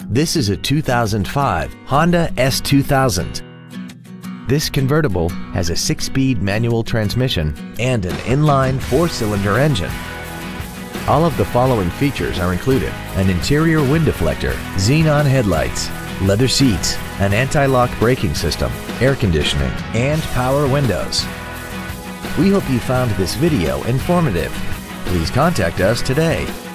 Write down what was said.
This is a 2005 Honda S2000. This convertible has a 6-speed manual transmission and an inline 4-cylinder engine. All of the following features are included: an interior wind deflector, xenon headlights, leather seats, an anti-lock braking system, air conditioning, and power windows. We hope you found this video informative. Please contact us today.